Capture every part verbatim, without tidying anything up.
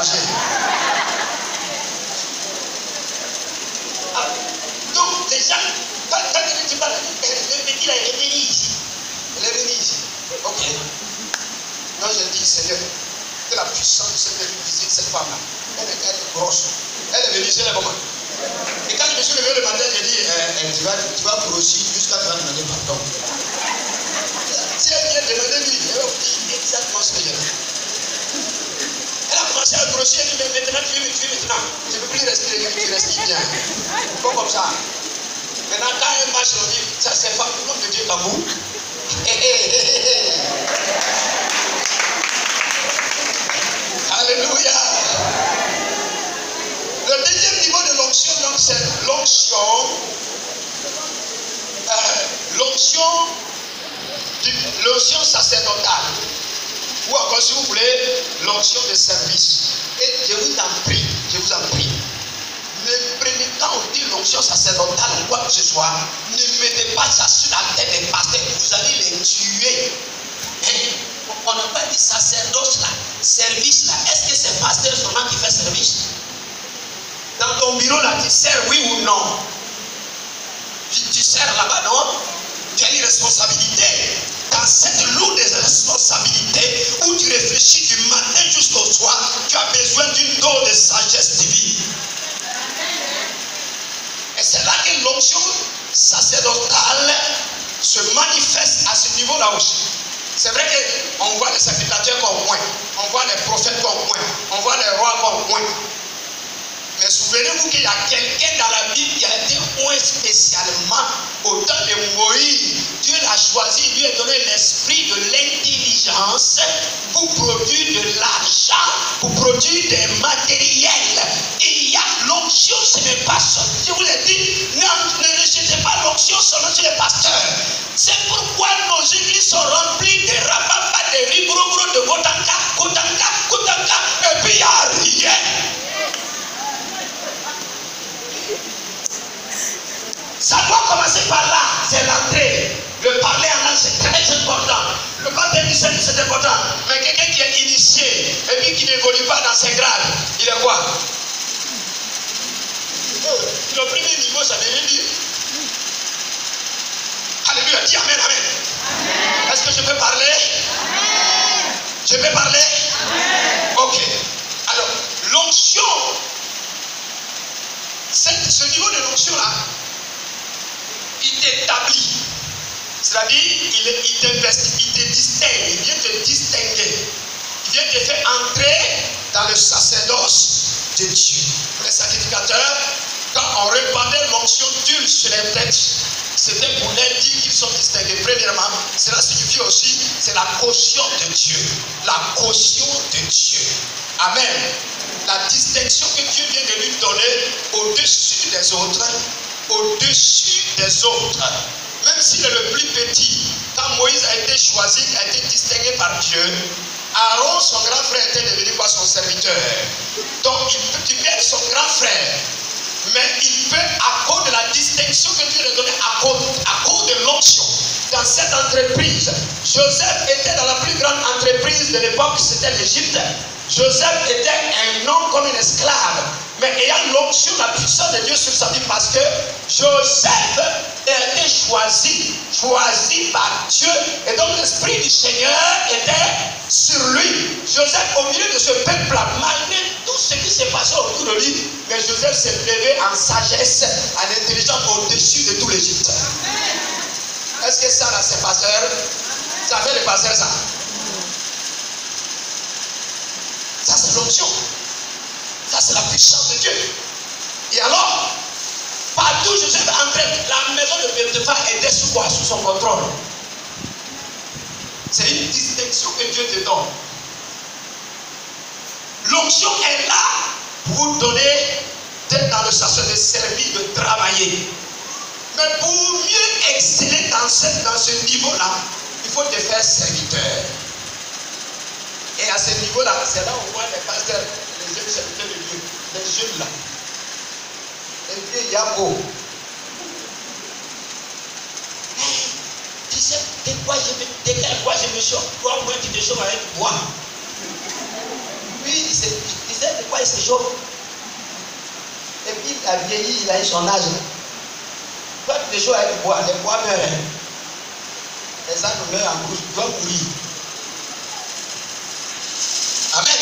marcher. Ah, donc, les gens, quand, quand tu dis pas, le petit là, il est venu ici. Il est venu ici. Ok. Non, je dis, Seigneur, que la puissance de cette visite, cette femme-là, elle est, elle est grosse. Elle est venue, c'est le moment. Et quand je me suis levé le matin, j'ai dit, eh, eh, tu, vas, tu vas grossir jusqu'à tu vas demander pardon. Si elle vient demander lui, elle va vous dire exactement ce que j'ai fait. Elle a commencé à grossir, elle dit, mais maintenant tu es, tu es maintenant. Je ne peux plus respirer, tu respires bien. Pas comme ça. Maintenant, quand elle marche, on dit, ça c'est femme, le nom de Dieu Kabou. Alléluia. Le deuxième niveau de l'onction, donc, c'est l'onction. Euh, l'onction, l'onction sacerdotale. Ou encore, si vous voulez, l'onction de service. Et je vous en prie, je vous en prie. Ne prenez, quand on dit l'onction sacerdotale ou quoi que ce soit, ne mettez pas ça sur la tête des pasteurs, vous allez les tuer. Et on n'a pas dit sacerdoce là, service là. Est-ce que c'est pasteur seulement qui fait service? Dans ton bureau là, tu sers oui ou non? Tu, tu sers là-bas, non? Tu as une responsabilité. Dans cette lourde responsabilité où tu réfléchis du matin jusqu'au soir, tu as besoin d'une dose de sagesse divine. Et c'est là que l'onction sacerdotale se manifeste à ce niveau-là aussi. C'est vrai qu'on voit les sacrificateurs comme moins, on voit les prophètes comme moins, on voit les rois comme moins. Mais souvenez-vous qu'il y a quelqu'un dans la Bible qui a été oint spécialement au temps de Moïse. Dieu l'a choisi, lui a donné l'esprit de l'intelligence pour produire de l'argent, pour produire des matériels. Et il y a l'onction, ce n'est pas ça. Je vous l'ai dit, ne, ne rejetez pas l'onction seulement sur les pasteurs. C'est pourquoi nos églises sont remplies de rababa, de ribrogro, de gotanka, gotanka, gotanka, et puis il n'y a rien. Ça doit commencer par là, c'est l'entrée. Le parler en langue, c'est très important. Le baptême du Seigneur, c'est important. Mais quelqu'un qui est initié et puis qui n'évolue pas dans ses grades, il est quoi? Oh, le premier niveau, ça veut rien dire. Alléluia, dis amen, amen. Amen. Est-ce que je peux parler? Amen. Je peux parler? Amen. Ok. Alors, l'onction, ce niveau de l'onction-là, il t'établit. C'est-à-dire, il, il t'investit, il te distingue, il vient te distinguer. Il vient te faire entrer dans le sacerdoce de Dieu. Les sacrificateurs, quand on répandait l'onction d'huile sur les têtes, c'était pour leur dire qu'ils sont distingués. Premièrement, cela signifie aussi, c'est la caution de Dieu. La caution de Dieu. Amen. La distinction que Dieu vient de lui donner au-dessus des autres, au-dessus des autres. Même s'il est le plus petit, quand Moïse a été choisi, a été distingué par Dieu, Aaron, son grand frère, était devenu quoi? Son serviteur. Donc, il peut, tu peux être son grand frère, mais il peut, à cause de la distinction que Dieu lui a donnée, à cause, à cause de l'onction, dans cette entreprise, Joseph était dans la plus grande entreprise de l'époque, c'était l'Égypte. Joseph était un homme comme un esclave, mais ayant l'onction, la puissance de Dieu sur sa vie, parce que Joseph a été choisi, choisi par Dieu, et donc l'esprit du Seigneur était sur lui. Joseph, au milieu de ce peuple-là, malgré tout ce qui s'est passé autour de lui, mais Joseph s'est levé en sagesse, en intelligence au-dessus de tout l'Égypte. Est-ce que ça, là, c'est pasteur? Ça fait le pasteur, ça? Ça, c'est l'onction. Ça, c'est la puissance de Dieu. Et alors, partout où Joseph entrait, la maison de Potiphar était sous quoi? Sous son contrôle. C'est une distinction que Dieu te donne. L'onction est là pour vous donner d'être dans le sens de servir, de travailler. Mais pour mieux exceller dans ce, dans ce niveau-là, il faut te faire serviteur. Et à ce niveau-là, c'est là où on voit les pasteurs, les jeunes serviteurs de Dieu, les jeunes là. Les vieux Yabo. Tu sais, de quoi je me, de quel bois je me chauffe? Toi, moi, tu te chauffes avec bois. Oui, il disait de pourquoi il se chauffe? Et puis il a vieilli, il a eu son âge. Toi, tu te chauffes avec le bois, les bois meurent. Les arbres meurent en brousse, tu dois mourir. Amen.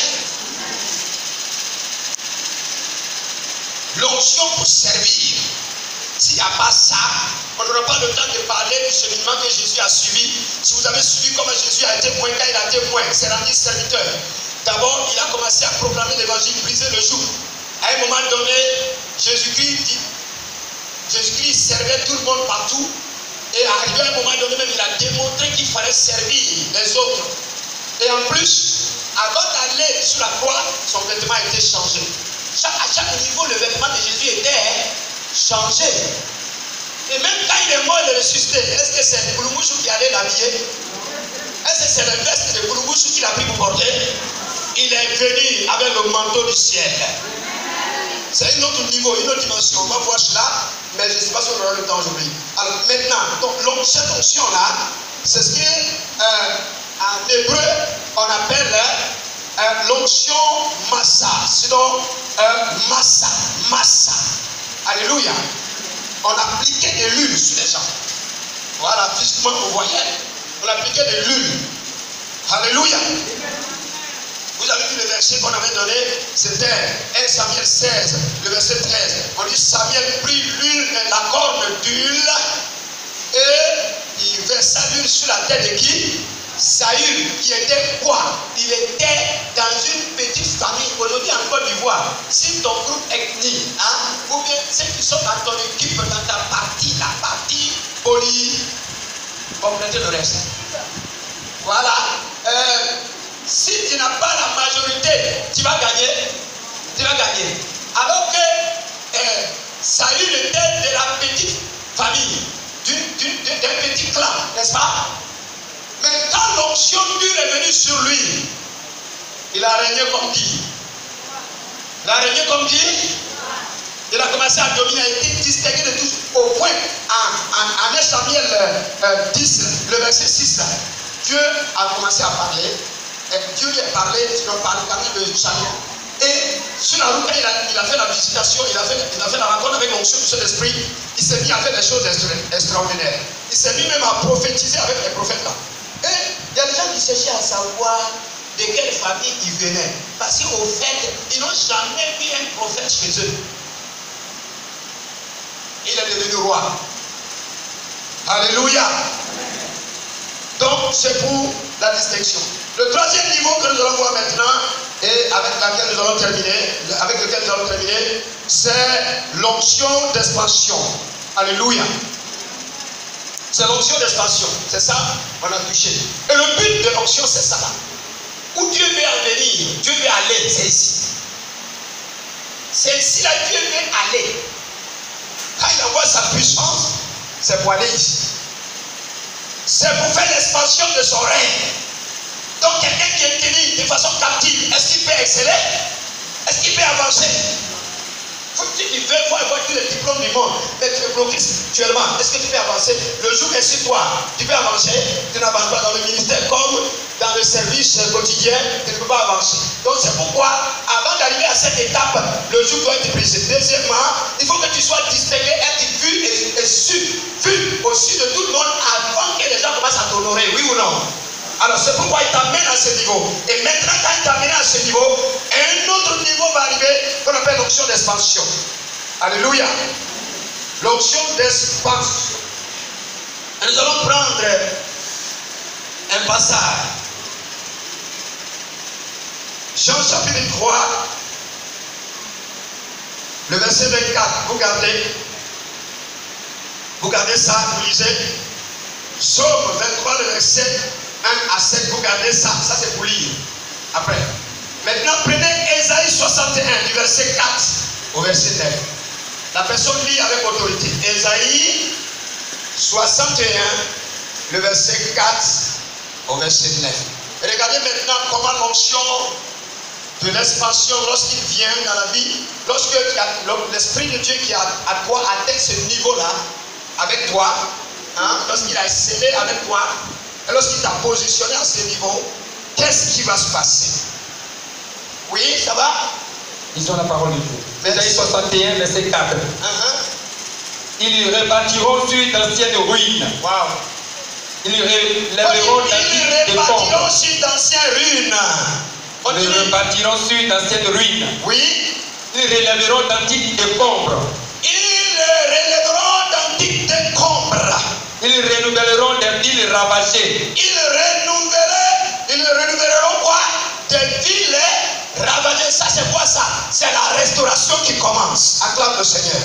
L'onction pour servir. S'il n'y a pas ça, on n'aura pas le temps de parler du cheminement que Jésus a suivi. Si vous avez suivi comment Jésus a été témoin, quand il a été témoin, il s'est rendu serviteur. D'abord, il a commencé à proclamer l'évangile, briser le joug. À un moment donné, Jésus-Christ dit, Jésus-Christ servait tout le monde partout. Et arrivé à un moment donné, même il a démontré qu'il fallait servir les autres. Et en plus, avant d'aller sur la croix, son vêtement a été changé. Chaque, à chaque niveau, le vêtement de Jésus était changé. Et même quand il est mort, il est ressuscité. Est-ce que c'est le Kouloumouchou qui allait l'habiller? Est-ce que c'est le veste de Kouloumouchou qu'il a pris pour porter? Il est venu avec le manteau du ciel. C'est un autre niveau, une autre dimension. On va voir cela, mais je ne sais pas si on aura le temps aujourd'hui. Alors maintenant, donc, cette onction-là, c'est ce que euh, en hébreu on appelle euh, l'onction massa. Sinon, euh, massa, massa. Alléluia. On appliquait de l'huile sur les gens. Voilà, physiquement, vous voyez, on appliquait de l'huile. Alléluia. Vous avez vu le verset qu'on avait donné, c'était un Samuel seize, le verset treize. On dit Samuel prit l'huile, la corne d'huile, et il versa l'huile sur la tête de qui? Saül, qui était quoi? Il était dans une petite famille. Aujourd'hui en Côte d'Ivoire, si ton groupe ethnique, hein, ou bien ceux qui sont dans ton équipe, dans ta partie, la partie poly, complétez le reste. Voilà. Euh, si tu n'as pas la majorité, tu vas gagner. Tu vas gagner. Alors que euh, Saül était de la petite famille, d'un petit clan, n'est-ce pas? Mais quand l'onction d'huile est venue sur lui, il a régné comme qui? Il a régné comme qui? Il a commencé à dominer, il a été distingué de tous au point, en, en, en un Samuel euh, dix, le verset six, Dieu a commencé à parler, et Dieu lui a parlé, il a parlé quand même de Samuel. Et sur la route, il a, il a fait la visitation, il a fait, il a fait la rencontre avec l'onction du Saint-Esprit, il s'est mis à faire des choses extraordinaires. Il s'est mis même à prophétiser avec les prophètes là. Et il y a des gens qui cherchaient à savoir de quelle famille ils venaient. Parce qu'au fait, ils n'ont jamais vu un prophète chez eux. Il est devenu roi. Alléluia. Donc, c'est pour la distinction. Le troisième niveau que nous allons voir maintenant, et avec laquelle nous allons terminer, avec lequel nous allons terminer, c'est l'onction d'expansion. Alléluia. C'est l'onction d'expansion. C'est ça, on a touché. Et le but de l'onction, c'est ça. Où Dieu veut en venir, Dieu veut aller, c'est ici. C'est ici là Dieu veut aller. Quand il envoie sa puissance, c'est pour aller ici. C'est pour faire l'expansion de son règne. Donc quelqu'un qui est tenu de façon captive, est-ce qu'il peut exceller? Est-ce qu'il peut avancer? Si tu veux voir tous les diplômes du monde, mais tu es bloqué spirituellement, est-ce que tu peux avancer? Le jour est sur toi, tu peux avancer. Tu n'avances pas dans le ministère comme dans le service quotidien, tu ne peux pas avancer. Donc c'est pourquoi, avant d'arriver à cette étape, le jour doit être brisé. Deuxièmement, il faut que tu sois distingué, être vu et, et su, vu au-dessus de tout le monde avant que les gens commencent à t'honorer, oui ou non? Alors c'est pourquoi il t'amène à ce niveau. Et maintenant, quand il t'amène à ce niveau, un autre niveau va arriver qu'on appelle l'onction d'expansion. Alléluia. L'onction d'expansion. Et nous allons prendre un passage. Jean chapitre trois, le verset vingt-quatre. Vous gardez. Vous gardez ça, vous lisez. Psaume vingt-trois, le verset un à sept, vous gardez ça, ça c'est pour lire. Après. Maintenant, prenez Ésaïe soixante et un, du verset quatre au verset neuf. La personne lit avec autorité. Ésaïe soixante et un, le verset quatre au verset neuf. Et regardez maintenant comment l'onction de l'expansion, lorsqu'il vient dans la vie, lorsque l'Esprit de Dieu qui a à toi atteint ce niveau-là, avec toi, hein, lorsqu'il a scellé avec toi, et lorsqu'il t'a positionné à ce niveau, qu'est-ce qui va se passer? Oui, ça va? Disons la parole de Dieu. Ésaïe soixante et un, verset quatre. Uh-huh. Ils rebâtiront sur d'anciennes ruines. Wow. Ils relèveront Ils rebâtiront sur d'anciennes ruines. Ils rebâtiront sur d'anciennes ruines. Oui. Ils relèveront d'antiques décombres. Ils relèveront d'antiques décombres. Ils renouvelleront des villes ravagées. Ils renouvelleront, ils renouvelleront quoi? Des villes ravagées. Ça c'est quoi ça? C'est la restauration qui commence. Acclame le Seigneur.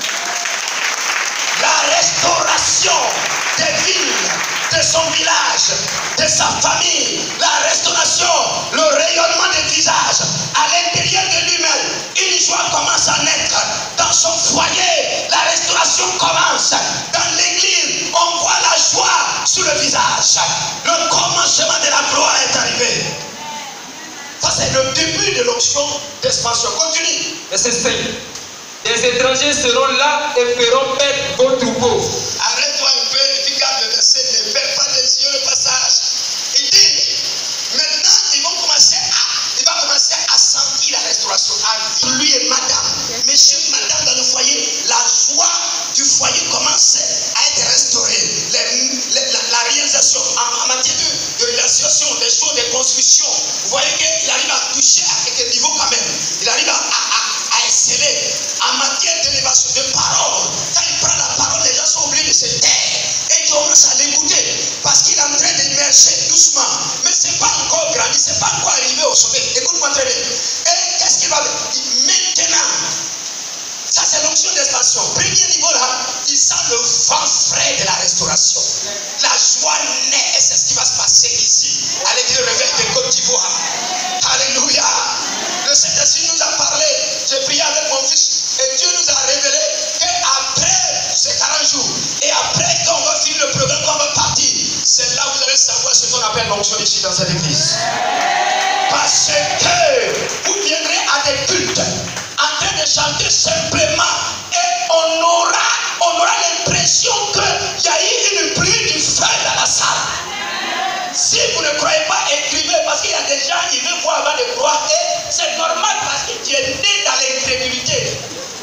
La restauration des villes, de son village, de sa famille, la restauration, le rayonnement des visages à l'intérieur de lui-même. Une joie commence à naître dans son foyer. La restauration commence dans l'église. On voit la joie sur le visage. Le commencement de la gloire est arrivé. Ça c'est le début de l'onction d'expansion. Continue. Verset cinq. Les étrangers seront là et feront paître vos troupeaux. Arrête-toi un peu et regarde le verset, ne perds pas des yeux le passage. Il dit, maintenant ils vont commencer à, il va commencer à sentir la restauration. À lui et madame, monsieur, madame dans le foyer, la joie du foyer commence à être restaurée. Les, les, la, la réalisation en, en matière de, de réalisation, des choses, des constructions, vous voyez qu'il arrive à toucher à quel niveau quand même. Il arrive à, à, à, à exceller. En matière d'élévation de parole, quand il prend la parole, les gens sont obligés de se taire et ils commencent à l'écouter parce qu'il est en train d'émerger doucement. Mais ce n'est pas encore grandi, ce n'est pas encore arrivé au sommet. Écoute-moi très bien. Et qu'est-ce qu'il va faire? Maintenant, ça c'est l'onction d'expansion. Premier niveau là, il sent le vent frais de la restauration. La joie naît et c'est ce qui va se passer ici, à l'église réveil de Côte d'Ivoire. Alléluia. Le Saint-Esprit nous a parlé. J'ai prié avec mon fils. Et Dieu nous a révélé qu'après ces quarante jours, et après quand on va finir le programme, quand on va partir, c'est là où vous allez savoir ce qu'on appelle l'onction ici dans cette église. Parce que vous viendrez à des cultes en train de chanter simplement et on aura, on aura l'impression qu'il y a eu une pluie du feu dans la salle. Si vous ne croyez pas, écrivez, parce qu'il y a des gens qui veulent voir avant de croire et c'est normal parce que tu es né dans l'incrédulité.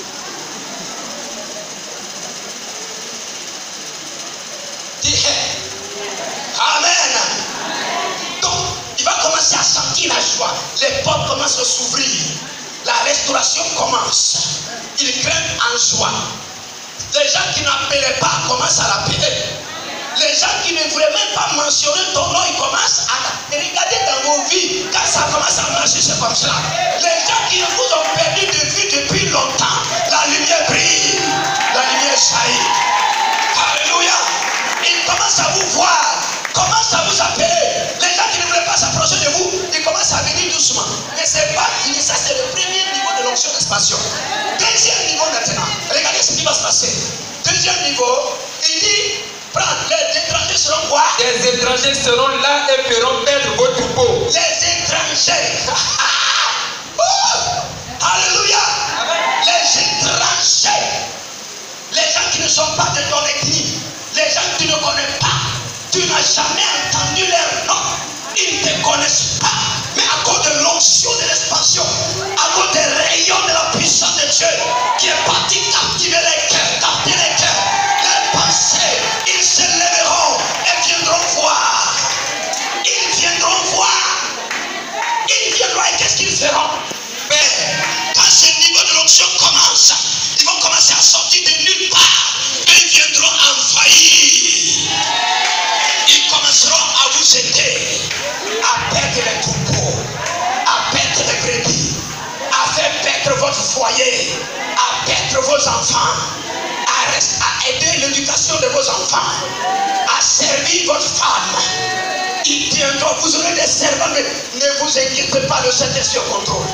Amen. Donc, il va commencer à sentir la joie. Les portes commencent à s'ouvrir. La restauration commence. Il craignent en joie. Les gens qui n'appelaient pas commencent à l'appeler. Les gens qui ne voulaient même pas mentionner ton nom, ils commencent à regarder dans vos vies. Quand ça commence à marcher, c'est comme cela. Les gens qui vous ont perdu de vue depuis longtemps, la lumière brille. La lumière jaillit. Alléluia. Ils commencent à vous voir, commencent à vous appeler. Les gens qui ne voulaient pas s'approcher de vous, ils commencent à venir doucement. Mais ce n'est pas fini, ça c'est le premier niveau de l'onction d'expansion. Deuxième niveau maintenant, regardez ce qui va se passer. Deuxième niveau, il dit, prends, les étrangers seront quoi? Les étrangers seront là et feront paître vos troupeaux. Les étrangers. Oh, alléluia. Les étrangers. Les gens qui ne sont pas de ton église. Les gens que tu ne connais pas, tu n'as jamais entendu leur nom, ils ne te connaissent pas, mais à cause de l'onction de l'expansion, à cause des rayons de la puissance de Dieu qui est parti captiver les cœurs, capter les cœurs, les pensées, ils se lèveront et viendront voir. Ils viendront voir. Ils viendront et qu'est-ce qu'ils feront? Mais quand ce niveau de l'onction commence, ils vont commencer à sortir de nulle part. Ils viendront envahir. Ils commenceront à vous aider à perdre les troupeaux, à perdre les brebis, à faire perdre votre foyer, à perdre vos enfants, à, rester, à aider l'éducation de vos enfants, à servir votre femme. Ils viendront, vous aurez des servants, mais ne vous inquiétez pas, le Saint-Esprit au contrôle.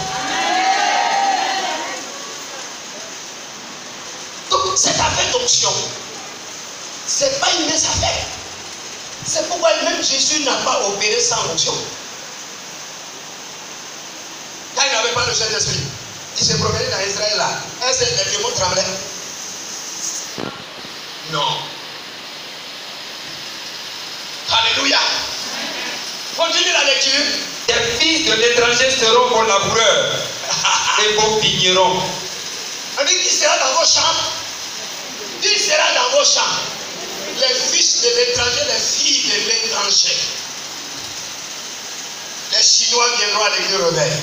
Donc, cette affaire d'onction, ce n'est pas une mince affaire. C'est pourquoi même Jésus n'a pas opéré sans onction. Quand il n'avait pas le Saint-Esprit, il se promenait dans Israël là. Est-ce que les démons tremblaient? Non. Alléluia. Continue la lecture. Les fils de l'étranger seront vos laboureurs. et vos vignerons. Avec qui sera dans vos champs? Qui sera dans vos champs? Les fils de l'étranger, les filles de l'étranger. Les Chinois viendront à l'église Réveil.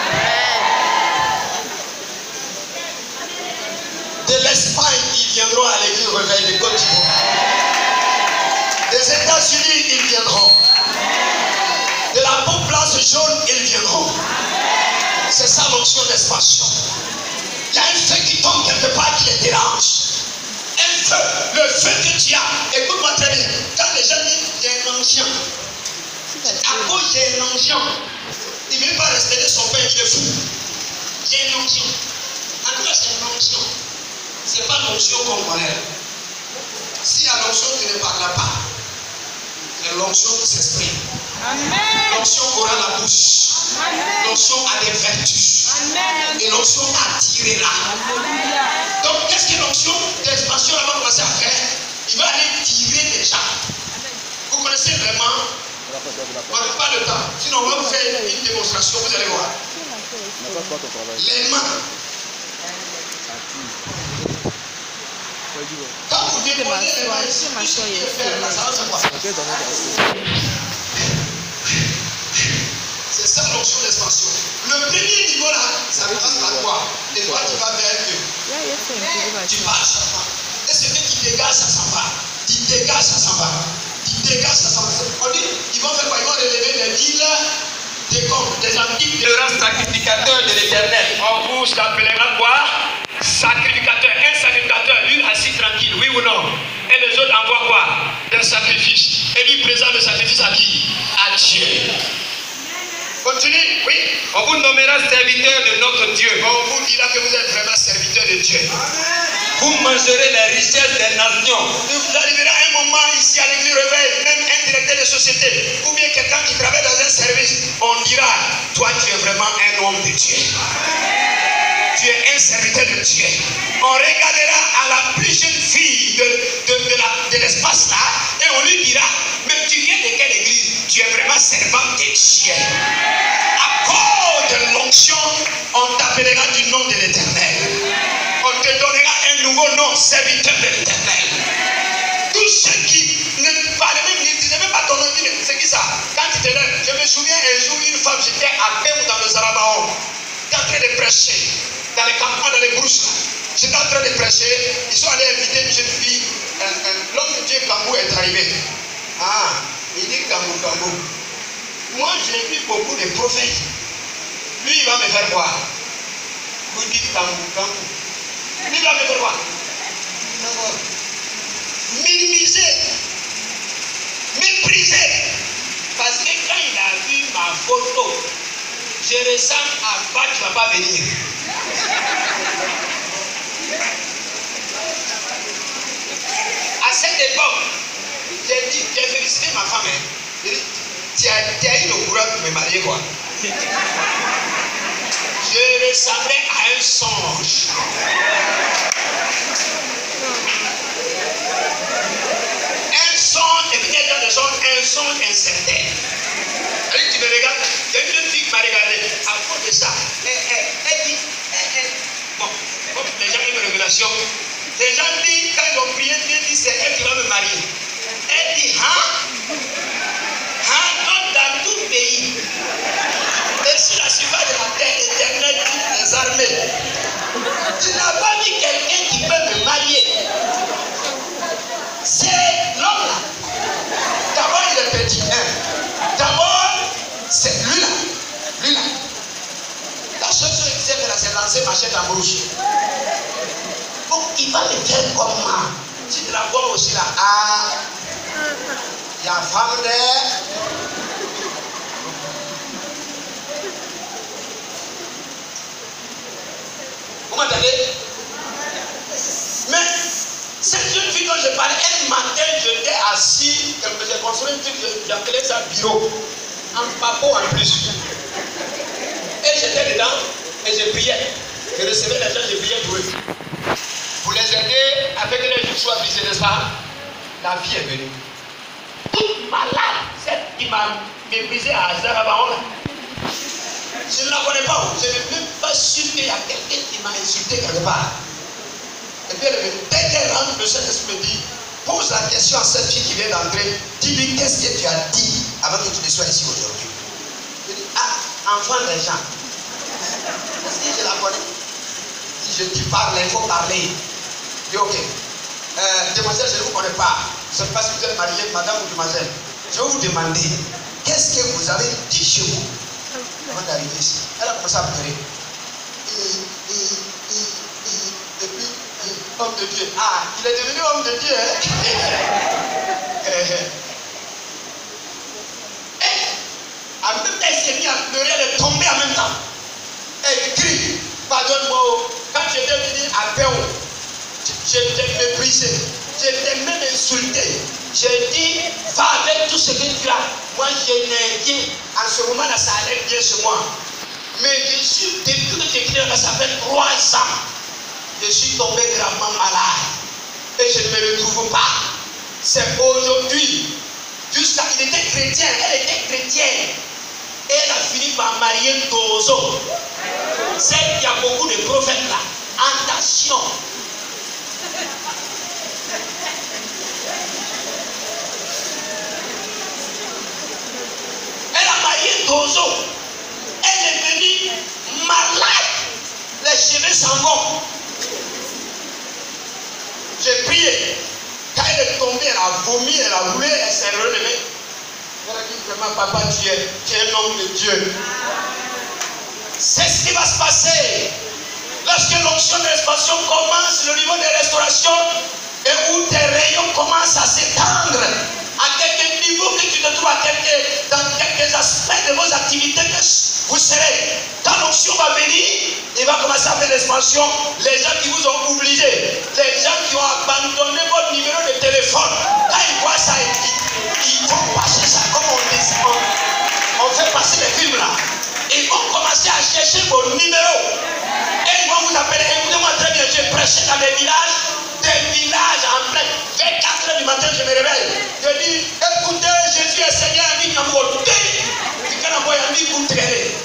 De l'Espagne, ils viendront à l'église Réveil de Côte d'Ivoire. Des États-Unis, ils viendront. De la peau blanche jaune, ils viendront. C'est ça l'onction d'expansion. Il y a un feu qui tombe quelque part qui les dérange. Un feu, le feu que tu as. Écoute-moi très bien. Quand les gens disent il y a un ancien, à cause il y a un ancien, il ne veut pas respecter son père, il est fou. Il y a un ancien. En tout cas, c'est un ancien. Ce n'est pas l'onction qu'on connaît. Si à l'onction, tu ne parles pas, c'est l'onction qui s'exprime. L'onction aura la bouche. L'onction a des vertus. Amen. Et l'onction attirera. Donc, qu'est-ce que l'onction d'expansion va commencer à faire? Il va aller tirer des gens. Vous connaissez vraiment? On n'a pas le temps. Sinon, on va vous faire une démonstration. Vous allez voir. Les mains. Quand vous déposez les mains ici, vous allez faire là, ça va faire quoi? C'est ça l'onction d'expansion. Le premier niveau là, ça passe par quoi? Et toi, tu vas vers Dieu. Tu passes chaque fois. Et ce que tu dégages, ça s'en va. Tu dégages, ça s'en va. Tu dégages, ça s'en va. On dit, ils vont faire quoi? Ils vont relever des villes, des comptes, des antiques. Le rang sacrificateur de l'Éternel. On vous appellera quoi? Sacrificateur. Un sacrificateur, lui assis tranquille, oui ou non? Et les autres envoient quoi? Des sacrifices. Et lui présente le sacrifice à qui? À Dieu. Continue, oui. On vous nommera serviteur de notre Dieu. On vous dira que vous êtes vraiment serviteur de Dieu. Vous mangerez les richesses des nations. Vous arriverez à un moment ici à l'église Réveil, même un directeur de société, ou bien quelqu'un qui travaille dans un service, on dira, toi tu es vraiment un homme de Dieu. Tu es un serviteur de Dieu. On regardera à la plus jeune fille de, de, de, la, de l'espace là, et on lui dira, mais tu viens de quelle église? Tu es vraiment servant de Dieu. À cause de l'onction, on t'appellera du nom de l'Éternel. On te donnera un nouveau nom, serviteur de l'Éternel. Tous ceux qui ne parlent même, ne disaient même pas ton nom, c'est qui ça? Quand tu te lèves, je me souviens un jour, une femme, j'étais à Pem dans le Zarabaon, j'étais en train de prêcher, dans les campagnes, dans les brousses. J'étais en train de prêcher, ils sont allés inviter une jeune fille, l'homme de Dieu Kambou est arrivé. Ah, il dit Kambou Kambou. Moi, j'ai vu beaucoup de prophètes. Lui, il va me faire quoi? Vous dites Kambou Kambou. Lui, il va me faire quoi? Minimiser, mépriser. Parce que quand il a vu ma photo, je ressemble à quoi tu ne vas pas venir. À cette époque, j'ai dit, j'ai félicité ma femme. Hein. J'ai dit, tu as, tu as eu le courage de me marier, quoi. Je ressemblais à un songe. Un songe, et puis il y a des songes, un songe incertain. Allez, tu me regardes, il y a une fille qui m'a regardé. À cause de ça, elle, elle, elle dit, elle, elle. Bon, comme les gens aiment révélation, les gens disent, quand ils ont prié, Dieu dit, c'est elle qui va me marier. Elle dit, hein? Hein? Donc dans tout pays, et sur la surface de la terre éternelle, toutes les armées, tu n'as pas vu quelqu'un qui peut me marier. C'est l'homme là. D'abord, il est petit. Hein? D'abord, c'est lui là. Lui là. La seule chose qu'il sait faire, c'est lancer machette en bouche. Donc, il va me faire comment? Si tu la vois aussi là, ah, il y a femme d'air. Vous m'entendez? Mais cette jeune fille dont je parlais, un matin, j'étais assis, j'ai construit un truc, j'appelais ça bureau, en papo en plus. Et j'étais dedans et je priais. Je recevais les gens, je priais pour eux. Pour les aider avec les jours soient brisés, n'est-ce pas? La vie est venue. Toute malade, celle qui m'a méprisé à Zarabaon. Je ne la connais pas. Je n'ai même pas su qu'il y a quelqu'un qui m'a insulté quelque part. Et puis, dès qu'elle rentre, le Saint-Esprit me dit, pose la question à cette fille qui vient d'entrer. Dis-lui qu'est-ce que tu as dit avant que tu ne sois ici aujourd'hui. Je dis, ah, enfant des gens. Parce que je la connais. Si je dis parle, il faut parler. Je dis, ok. Euh, demoiselle, je ne vous connais pas. Je ne sais pas si vous êtes mariée, madame ou demoiselle. Je vais vous demander, qu'est-ce que vous avez dit chez vous avant d'arriver ici? Elle a commencé à pleurer. Et, et, et, et, et puis, homme de Dieu. Ah, il est devenu homme de Dieu. Hein? Et, en même temps, elle s'est mise à pleurer, elle est tombée en même temps. Elle crie, pardonne-moi. Quand j'étais venu à Péo, j'étais méprisé. J'étais même insulté. J'ai dit, va avec tout ce que tu as. Moi, je n'ai rien. En ce moment-là, ça allait bien chez moi. Mais je suis, depuis que j'ai créé, ça fait trois ans. Je suis tombé gravement malade. Et je ne me retrouve pas. C'est aujourd'hui. Jusqu'à, il était chrétien. Elle était chrétienne. Et elle a fini par marier Dozo. C'est qu'il y a beaucoup de prophètes là. Attention. Elle a marié Dozo. Elle est venue malade. Les cheveux s'en vont. J'ai prié. Quand elle est tombée, elle a vomi, elle a roulé, elle s'est relevée. Elle a dit vraiment, papa, tu es, tu es un homme de Dieu. C'est ce qui va se passer. Lorsque l'onction de l'expansion commence, le niveau de restauration, et où tes rayons commencent à s'étendre, à quelques niveaux que tu te trouves à quelques, dans quelques aspects de vos activités que vous serez. Quand l'onction va venir, il va commencer à faire l'expansion. Les gens qui vous ont oublié, les gens qui ont abandonné votre numéro de téléphone, quand ils voient ça, ils, ils vont passer ça, comme on dit, on, on fait passer les films là. Ils vont commencer à chercher vos numéros. Et ils vont vous appeler. Écoutez-moi très bien, j'ai prêché dans des villages, des villages en plein. Vers quatre heures du matin, je me réveille. Je dis, écoutez, Jésus est Seigneur, il dit, et quand on voit, il dit, vous traînez.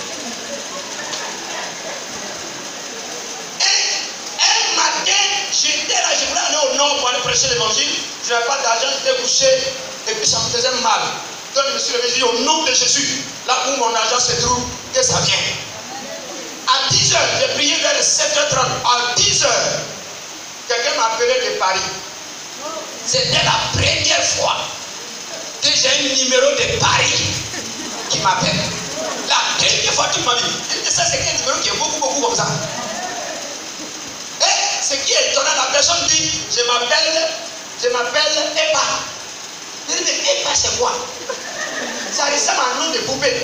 Et un matin, j'étais là, je voulais aller au nord pour aller prêcher l'évangile. Je n'avais pas d'argent, j'étais couché. Et puis ça me faisait mal. Donc je me suis levé, je dis, au nom de Jésus, là où mon argent se trouve, que ça vient. À dix heures, j'ai prié vers sept heures trente. À dix heures, quelqu'un m'a appelé de Paris. C'était la première fois que j'ai un numéro de Paris qui m'appelle. La première fois qu'il m'a dit. Et ça, c'est un numéro qui est beaucoup, beaucoup comme ça. Et ce qui est étonnant, la personne dit, je m'appelle, je m'appelle Eba. Je dis, mais Eba, c'est quoi? Ça ressemble à un nom de poupée.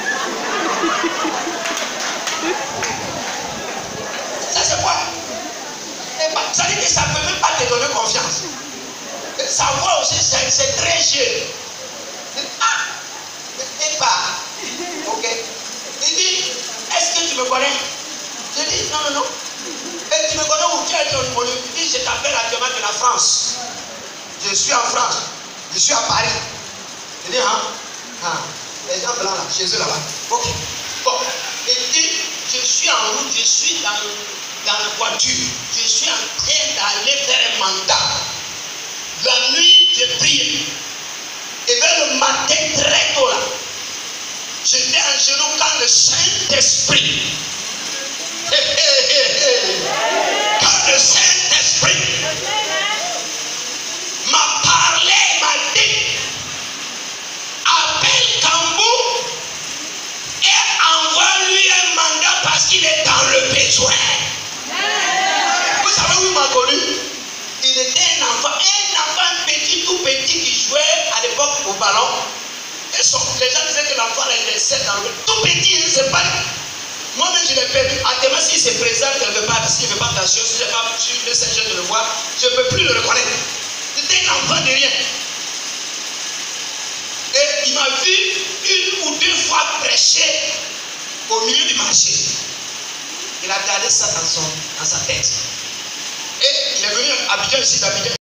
Ça c'est quoi? Ça dit que ça ne peut même pas te donner confiance. Sa voix aussi c'est très jeune. Ah, et pas. Ok. Il dit, est-ce que tu me connais? Je dis, non, non, non. Et tu me connais où tu es ton numéro? Il dit, je t'appelle actuellement de la France. Je suis en France. Je suis à Paris. Je dis, hein? Ah, les gens blancs là, chez eux là-bas. Ok. Bon. Il dit, je suis en route, je suis dans, dans la voiture. Je suis en train d'aller faire un mandat. La nuit, j'ai prié. Et vers le matin, très tôt là, j'étais en genoux quand le Saint-Esprit, hey, hey, hey, hey. Quand le Saint-Esprit m'a parlé, m'a dit, appelle Kambou et envoie-lui un mandat parce qu'il est dans le besoin. Vous savez où il m'a connu? Il était un enfant, un enfant petit, tout petit qui jouait à l'époque au ballon. Et son, les gens disaient que l'enfant il est sept dans le tout petit, il ne sait pas. Moi-même je l'ai perdu. À demain, s'il se présente quelque part, s'il ne fait pas attention, si je n'ai pas su le Seigneur de le voir, je ne peux plus le reconnaître. C'était un enfant de rien. Et il m'a vu une ou deux fois prêcher au milieu du marché. Il a gardé ça dans, son, dans sa tête. Et il est venu à Abidjan ici d'Abidjan.